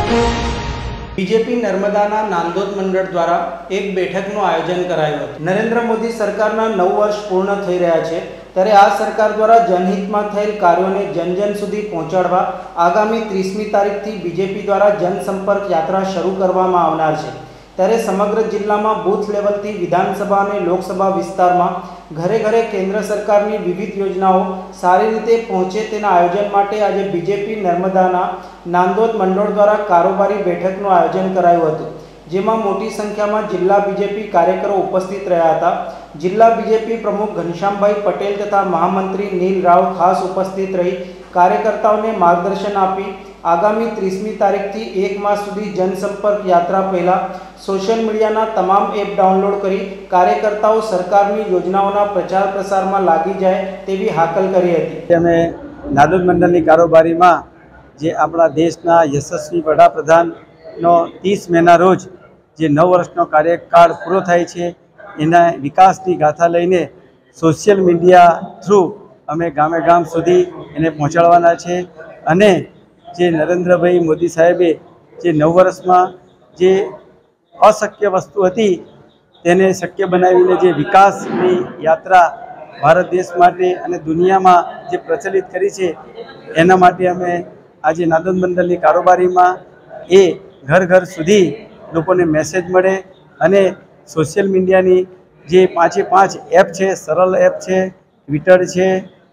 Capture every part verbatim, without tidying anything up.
BJP नर्मदाना Nandod मंडल द्वारा एक बैठकનું આયોજન કરાયું હતું। નરેન્દ્ર મોદી સરકારના નવ વર્ષ પૂર્ણ થઈ રહ્યા છે ત્યારે આ સરકાર દ્વારા જનહિતમાં થયેલ કાર્યોને જન જન સુધી પહોંચાડવા આગામી ત્રીસમી તારીખથી બીજેપી દ્વારા જનસંપર્ક યાત્રા શરૂ કરવામાં આવનાર છે। ત્યારે સમગ્ર જિલ્લામાં બૂથ લેવલથી વિધાનસભા અને લોકસભા વિસ્તારમાં ઘરે ઘરે કેન્દ્ર સરકારની વિવિધ યોજનાઓ સારી રીતે પહોંચે તેના આયોજન માટે આજે બીજેપી નર્મદાના નાંદોદ મંડળ દ્વારા કારોબારી બેઠકનું આયોજન કરાયું હતું, જેમાં મોટી સંખ્યામાં જિલ્લા બીજેપી કાર્યકરો ઉપસ્થિત રહ્યા હતા। જિલ્લા બીજેપી પ્રમુખ ઘનશ્યામભાઈ પટેલ તથા મહામંત્રી નીલ રાવ ખાસ ઉપસ્થિત રહી કાર્યકર્તાઓને માર્ગદર્શન આપી આગામી ત્રીસમી તારીખથી એક માસ સુધી જનસંપર્ક યાત્રા પહેલા સોશિયલ મીડિયાના તમામ એપ ડાઉનલોડ કરી કાર્યકર્તાઓ સરકારની યોજનાઓના પ્રચાર પ્રસારમાં લાગી જાય તેવી હાકલ કરી હતી। અમે નાંદોદ મંડળની કારોબારીમાં જે આપણા દેશના યશસ્વી વડાપ્રધાનનો ત્રીસ મેના રોજ જે નવ વર્ષનો કાર્યકાળ પૂરો થાય છે એના વિકાસની ગાથા લઈને સોશિયલ મીડિયા થ્રુ અમે ગામે ગામ સુધી એને પહોંચાડવાના છે અને જે નરેન્દ્રભાઈ મોદી સાહેબે જે નવ વર્ષમાં જે અશક્ય વસ્તુ હતી તેને શક્ય બનાવીને જે વિકાસની યાત્રા ભારત દેશ માટે અને દુનિયામાં જે પ્રચલિત કરી છે એના માટે અમે આજે નાંદોદ મંડળની કારોબારીમાં એ ઘર ઘર સુધી લોકોને મેસેજ મળે અને સોશિયલ મીડિયાની જે પાંચે પાંચ એપ છે, સરળ એપ છે, ટ્વિટર છે,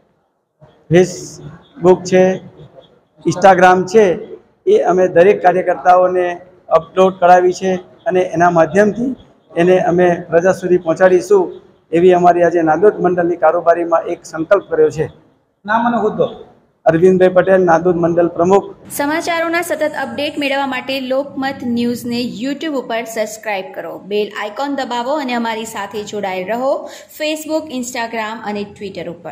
ફેસબુક છે, ઇન્સ્ટાગ્રામ છે, એ અમે દરેક કાર્યકર્તાઓને અપલોડ કરાવી છે અને એના માધ્યમથી એને અમે પ્રજા સુધી પહોંચાડીશું એવી અમારી આજે નાંદોદ મંડળની કારોબારીમાં એક સંકલ્પ કર્યો છે। નામ અને હોદ્દો અરવિંદભાઈ પટેલ, નાંદોદ મંડળ પ્રમુખ। સમાચારોના સતત અપડેટ મેળવવા માટે લોકમત ન્યૂઝને યુટ્યુબ ઉપર સબસ્ક્રાઇબ કરો, બેલ આઇકોન દબાવો અને અમારી સાથે જોડાયેલ રહો ફેસબુક, ઇન્સ્ટાગ્રામ અને ટ્વિટર ઉપર।